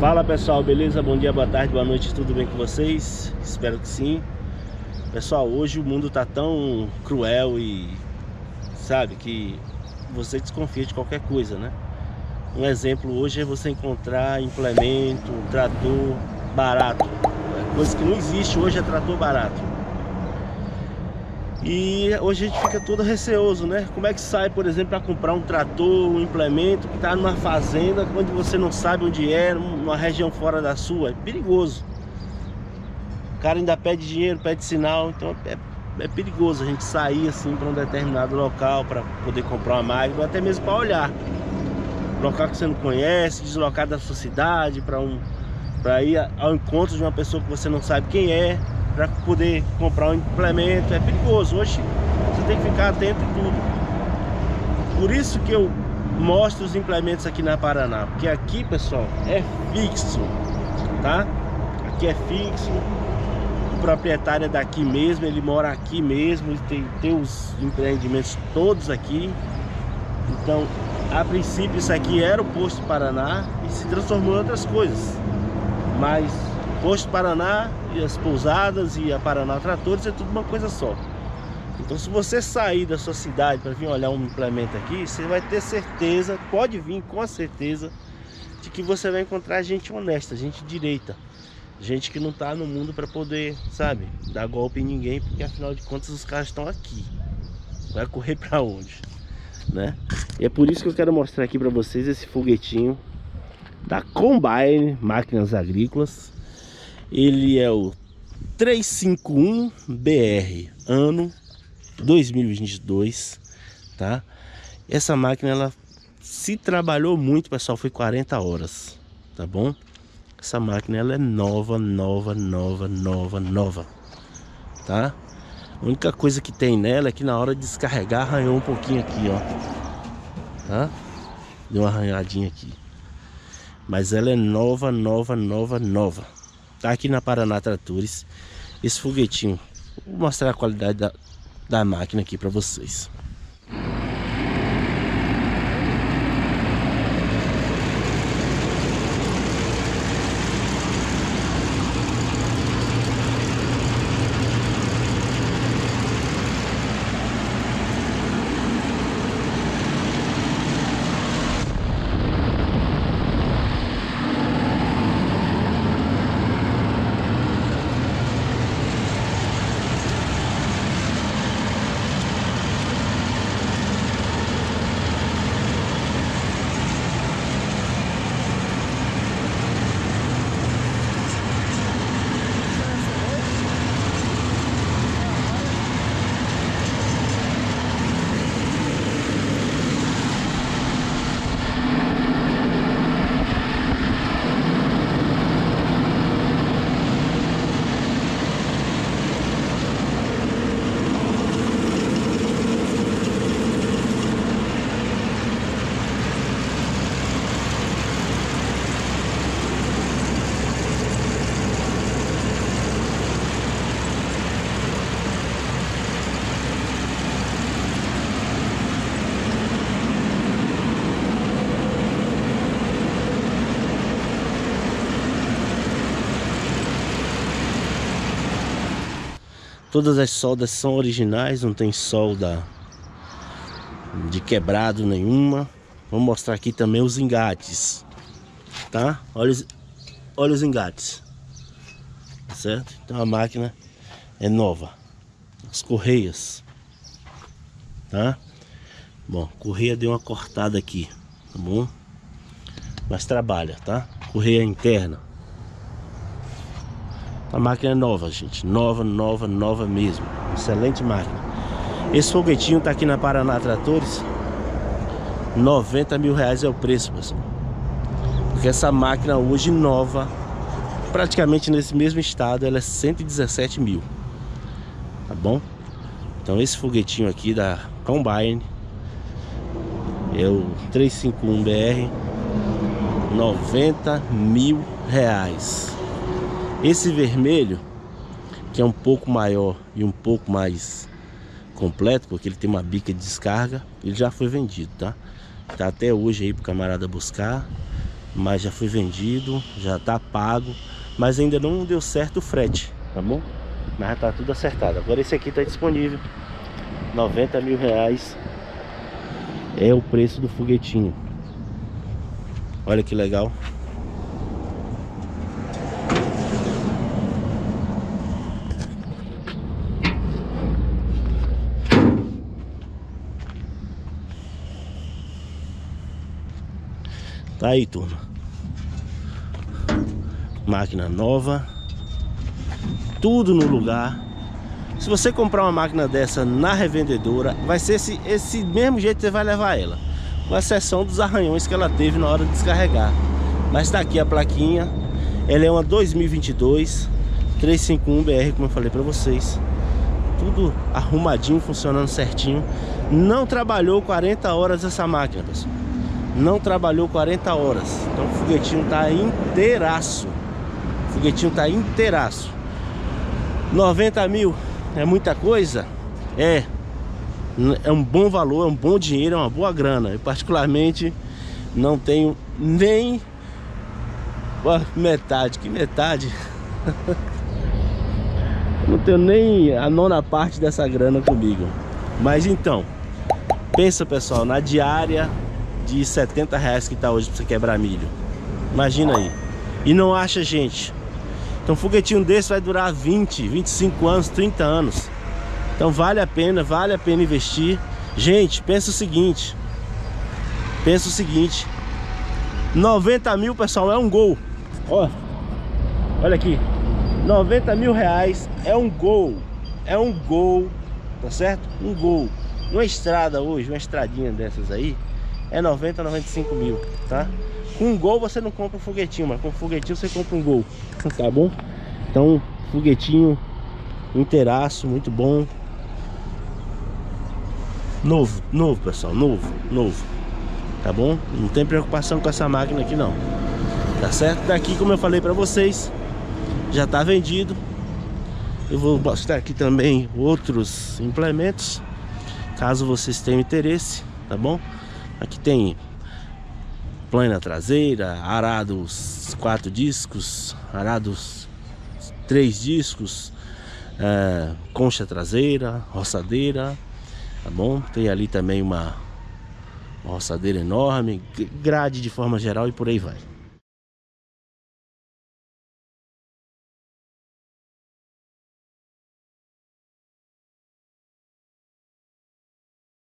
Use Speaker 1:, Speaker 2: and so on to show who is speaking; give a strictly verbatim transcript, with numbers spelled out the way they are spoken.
Speaker 1: Fala pessoal, beleza? Bom dia, boa tarde, boa noite, tudo bem com vocês? Espero que sim. Pessoal, hoje o mundo tá tão cruel e sabe que você desconfia de qualquer coisa, né? Um exemplo hoje é você encontrar implemento, um trator barato. Coisa que não existe hoje é trator barato. E hoje a gente fica todo receoso, né? Como é que sai, por exemplo, para comprar um trator, um implemento que está numa fazenda onde você não sabe onde é, numa região fora da sua? É perigoso. O cara ainda pede dinheiro, pede sinal, então é, é perigoso a gente sair assim para um determinado local para poder comprar uma máquina, ou até mesmo para olhar. Local que você não conhece, deslocar da sua cidade para um, para ir ao encontro de uma pessoa que você não sabe quem é, para poder comprar um implemento. É perigoso. Hoje você tem que ficar atento em tudo. Por isso que eu mostro os implementos aqui na Paraná, porque aqui, pessoal, é fixo, tá? Aqui é fixo. O proprietário é daqui mesmo, ele mora aqui mesmo, ele tem, tem os empreendimentos todos aqui. Então, a princípio isso aqui era o Posto Paraná e se transformou em outras coisas, mas Posto Paraná e as pousadas e a Paraná Tratores é tudo uma coisa só. Então, se você sair da sua cidade para vir olhar um implemento aqui, você vai ter certeza, pode vir com a certeza de que você vai encontrar gente honesta, gente direita, gente que não está no mundo para poder, sabe, dar golpe em ninguém, porque afinal de contas os caras estão aqui. Vai correr para onde, né? E é por isso que eu quero mostrar aqui para vocês esse foguetinho da Combine Máquinas Agrícolas. Ele é o trezentos e cinquenta e um B R, ano dois mil e vinte e dois, tá? Essa máquina, ela se trabalhou muito, pessoal, foi quarenta horas, tá bom? Essa máquina, ela é nova, nova, nova, nova, nova, tá? A única coisa que tem nela é que na hora de descarregar arranhou um pouquinho aqui, ó, tá? Deu uma arranhadinha aqui. Mas ela é nova, nova, nova, nova. Tá aqui na Paraná Tratores esse foguetinho. Vou mostrar a qualidade da, da máquina aqui para vocês. Todas as soldas são originais, não tem solda de quebrado nenhuma. Vou mostrar aqui também os engates, tá? Olha os, olha os engates, certo? Então a máquina é nova. As correias, tá? Bom, correia deu uma cortada aqui, tá bom? Mas trabalha, tá? Correia interna. A máquina é nova, gente. Nova, nova, nova mesmo. Excelente máquina. Esse foguetinho tá aqui na Paraná Tratores. noventa mil reais é o preço, pessoal. Porque essa máquina hoje nova, praticamente nesse mesmo estado, ela é cento e dezessete mil. Tá bom? Então esse foguetinho aqui da Combine é o trezentos e cinquenta e um B R. noventa mil reais. Esse vermelho, que é um pouco maior e um pouco mais completo, porque ele tem uma bica de descarga, ele já foi vendido, tá? Tá até hoje aí pro camarada buscar. mas já foi vendido, já tá pago, mas ainda não deu certo o frete, tá bom? Mas já tá tudo acertado. Agora esse aqui tá disponível, noventa mil reais é o preço do foguetinho. Olha que legal. Tá aí, turma. Máquina nova, tudo no lugar. Se você comprar uma máquina dessa na revendedora, vai ser esse, esse mesmo jeito que você vai levar ela, com exceção dos arranhões que ela teve na hora de descarregar. Mas tá aqui a plaquinha. Ela é uma dois mil e vinte e dois trezentos e cinquenta e um B R, como eu falei pra vocês. Tudo arrumadinho, funcionando certinho. Não trabalhou quarenta horas essa máquina, pessoal. Não trabalhou quarenta horas. Então o foguetinho tá inteiraço. O foguetinho tá inteiraço. noventa mil é muita coisa? É. É um bom valor, é um bom dinheiro, é uma boa grana. Eu particularmente não tenho nem metade. Que metade? Não tenho nem a nona parte dessa grana comigo. Mas então, pensa, pessoal, na diária de setenta reais que tá hoje pra você quebrar milho. Imagina aí. E não acha gente. Então um foguetinho desse vai durar vinte, vinte e cinco anos, trinta anos. Então vale a pena, vale a pena investir. Gente, pensa o seguinte. Pensa o seguinte. noventa mil, pessoal, é um gol. Ó, olha aqui. noventa mil reais é um gol. É um gol, tá certo? Um gol. Uma estrada hoje, uma estradinha dessas aí, é noventa, noventa e cinco mil, tá? Com um gol você não compra um foguetinho, mas com um foguetinho você compra um gol, tá bom? Então, foguetinho inteiraço, muito bom. Novo, novo, pessoal, novo, novo. Tá bom? Não tem preocupação com essa máquina aqui não. Tá certo? Daqui, como eu falei pra vocês, já tá vendido. Eu vou mostrar aqui também outros implementos, caso vocês tenham interesse, tá bom? Aqui tem plana traseira, arados quatro discos, arados três discos, é, concha traseira, roçadeira, tá bom? Tem ali também uma, uma roçadeira enorme, grade de forma geral e por aí vai.